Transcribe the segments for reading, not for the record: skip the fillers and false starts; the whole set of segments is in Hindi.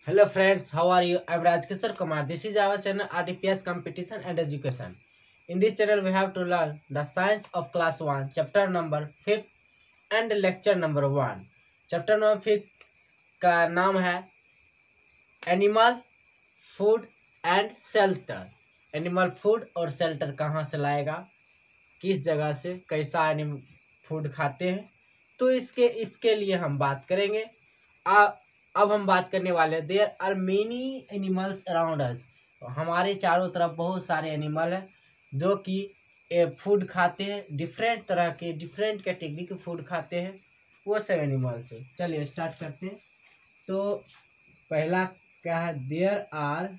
Hello friends, how are you? I'm Rajkishore Kumar. This is our channel RTPS Competition and Education. In this channel, we have to learn the science of class 1, chapter number 5 and lecture number 1. Chapter number 5 का नाम है animal food and shelter. Animal food और शेल्टर कहाँ से लाएगा, किस जगह से, कैसा एनिमल फूड खाते हैं, तो इसके लिए हम बात करेंगे। अब हम बात करने वाले हैं there are many animals around us. हमारे चारों तरफ बहुत सारे एनिमल हैं जो कि फूड खाते हैं, डिफरेंट तरह के डिफरेंट कैटेगरी के फूड खाते हैं। वो सब एनिमल्स है। चलिए स्टार्ट करते हैं। तो पहला क्या है, there are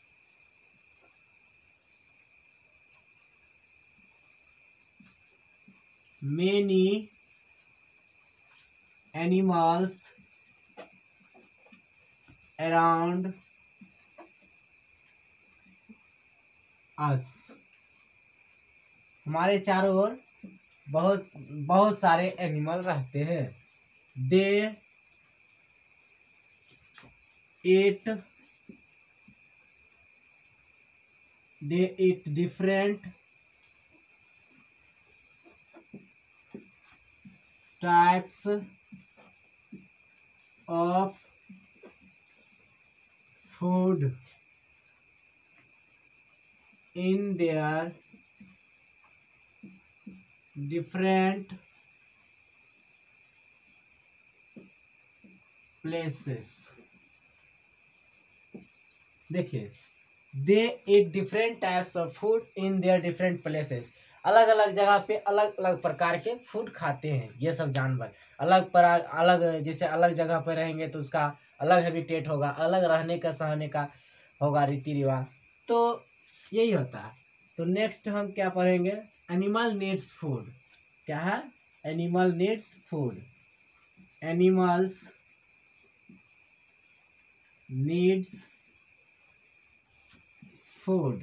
many animals around us. हमारे चारों ओर बहुत बहुत सारे एनिमल रहते हैं। दे eat different types of food in their different places। देखिए, they eat different types of food in their different places. अलग अलग जगह पे अलग अलग प्रकार के फूड खाते हैं ये सब जानवर। अलग जैसे अलग जगह पर रहेंगे तो उसका अलग हैबिटेट होगा, अलग रहने का सहने का होगा रीति रिवाज। तो यही होता है। तो नेक्स्ट हम क्या पढ़ेंगे, एनिमल नीड्स फूड। क्या है, animal needs food. Animals needs food.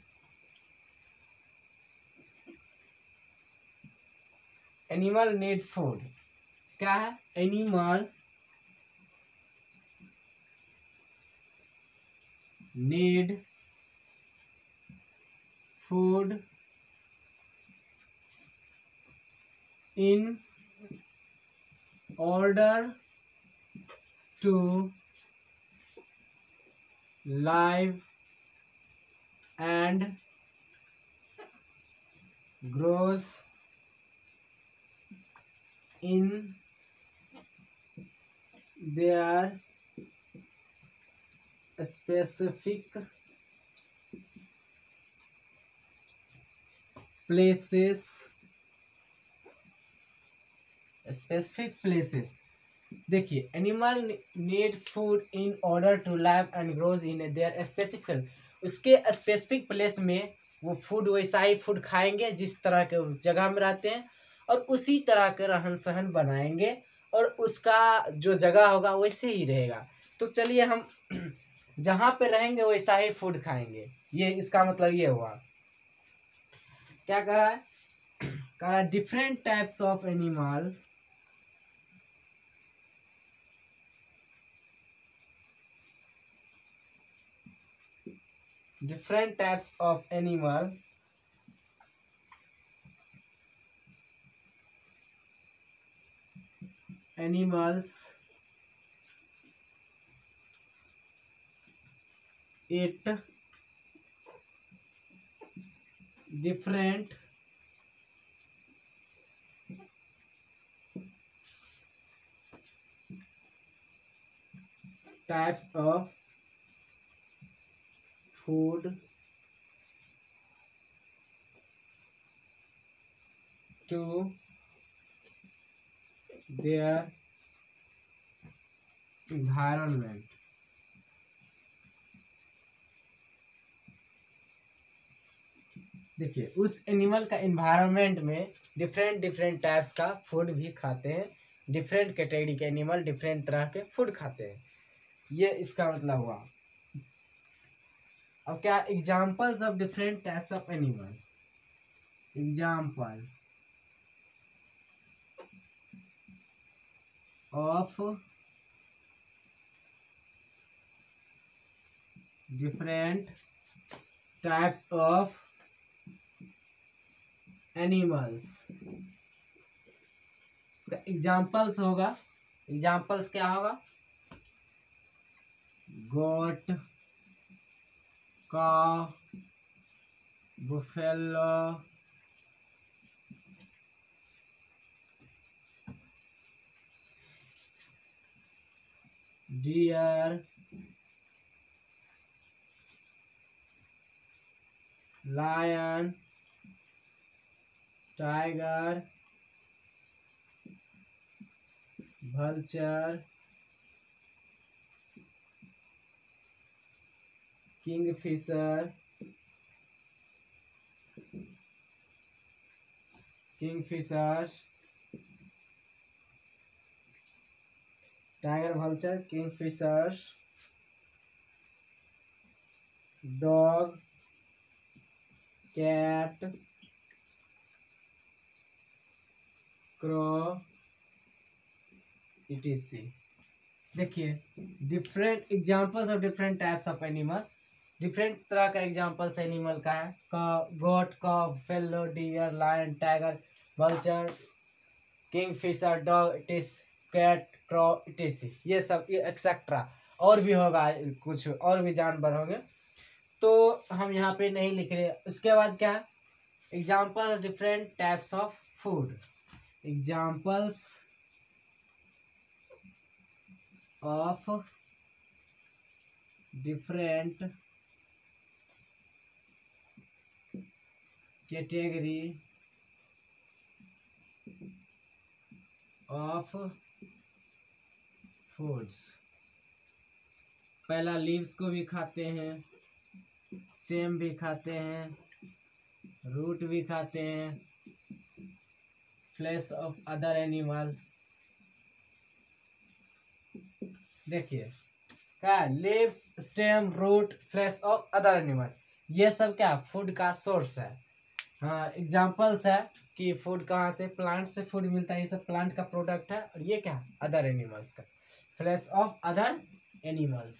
Animal need food क्या है, animal need food in order to live and grows in their specific places। देखिए, animal need food in order to live and grows in their specific. उसके स्पेसिफिक प्लेस में वो फूड वैसा ही फूड खाएंगे जिस तरह के उस जगह में रहते हैं, और उसी तरह के रहन सहन बनाएंगे, और उसका जो जगह होगा वैसे ही रहेगा। तो चलिए हम जहाँ पे रहेंगे वैसा ही फूड खाएंगे, ये इसका मतलब ये हुआ। क्या कह रहा है, कह रहा है different types of animal different types of animals eat different types of food to their environment। देखिए, उस एनिमल का एनवायरनमेंट में डिफरेंट डिफरेंट टाइप्स का फूड भी खाते हैं। डिफरेंट कैटेगरी के एनिमल डिफरेंट तरह के फूड खाते हैं, ये इसका मतलब हुआ। अब क्या, examples of different types of animal. Examples of different types of animals। इसका एग्जाम्पल्स होगा, एग्जाम्पल्स क्या होगा, goat, cow, buffalo, deer, lion, tiger, vulture, kingfisher, kingfishers, tiger, vulture, kingfishers, dog, cat, crow, etc। देखिए different examples of different types of animal, different तरह का एग्जाम्पल्स एनिमल का है, goat, cow, fellow, deer, lion, tiger, vulture, kingfisher, dog, इटिस, कैट, क्रॉ, इटिस, ये सब, ये एक्सेट्रा और भी होगा, कुछ और भी जानवर होंगे, तो हम यहाँ पे नहीं लिख रहे। उसके बाद क्या है, examples different types of food, examples of different category of foods. पहला लीव्स को भी खाते हैं, स्टेम भी खाते हैं, रूट भी खाते हैं, फ्लैश ऑफ अदर एनिमल। देखिए क्या, leaves, stem, root, flesh of other animal, ये सब क्या फूड का सोर्स है। हाँ एग्जाम्पल्स है कि फूड कहाँ से, प्लांट से फूड मिलता है, ये सब प्लांट का प्रोडक्ट है, और ये क्या अदर एनिमल्स का, फ्लैश ऑफ अदर एनिमल्स।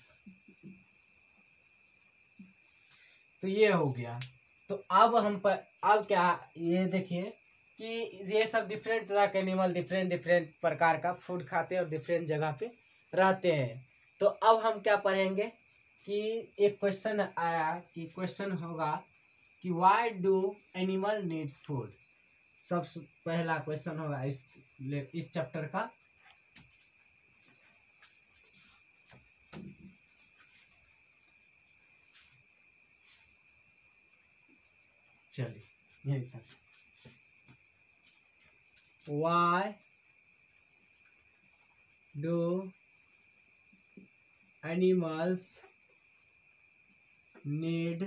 तो ये हो गया। तो अब हम अब क्या, ये देखिए कि ये सब डिफरेंट तरह के एनिमल डिफरेंट डिफरेंट प्रकार का फूड खाते हैं और डिफरेंट जगह पे रहते हैं। तो अब हम क्या पढ़ेंगे कि एक क्वेश्चन आया, कि क्वेश्चन होगा कि why do animal needs food. सबसे पहला क्वेश्चन होगा इस चैप्टर का। चलिए यही था, why do animals need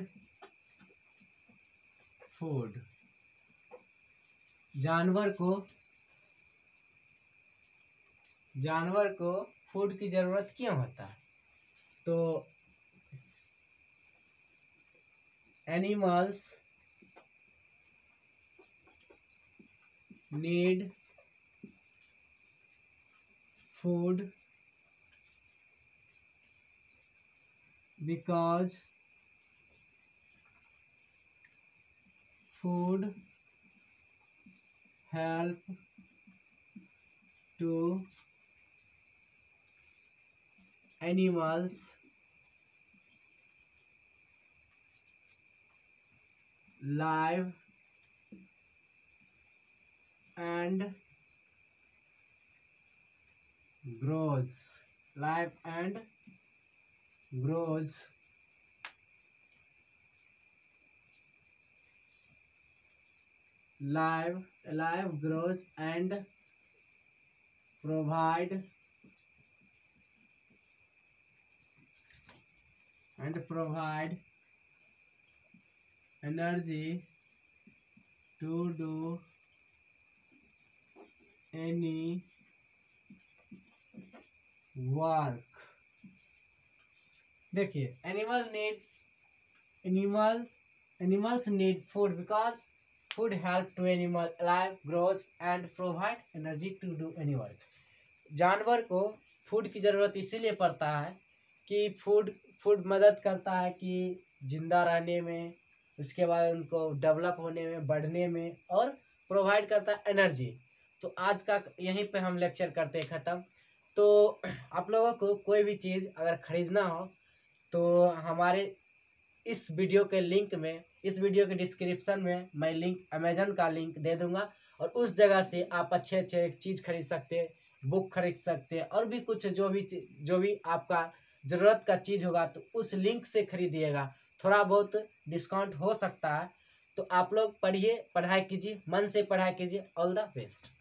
food. जानवर को फूड की जरूरत क्यों होता है। तो animals need food because food help to animals live and grows, live and grows, live grows and provide energy to do any work। देखिए animals need food because food help to animal alive grows and provide energy to do any work। जानवर को फूड की जरूरत इसीलिए पड़ता है कि फूड फूड मदद करता है कि जिंदा रहने में, उसके बाद उनको डेवलप होने में, बढ़ने में, और प्रोवाइड करता है एनर्जी। तो आज का यहीं पे हम लेक्चर करते हैं ख़त्म। तो आप लोगों को कोई भी चीज़ अगर ख़रीदना हो तो हमारे इस वीडियो के लिंक में, इस वीडियो के डिस्क्रिप्शन में मैं लिंक, अमेजन का लिंक दे दूंगा, और उस जगह से आप अच्छे अच्छे चीज़ खरीद सकते हैं, बुक खरीद सकते हैं, और भी कुछ जो भी आपका ज़रूरत का चीज़ होगा तो उस लिंक से खरीदिएगा। थोड़ा बहुत डिस्काउंट हो सकता है। तो आप लोग पढ़िए, पढ़ाई कीजिए, मन से पढ़ाई कीजिए। All the best.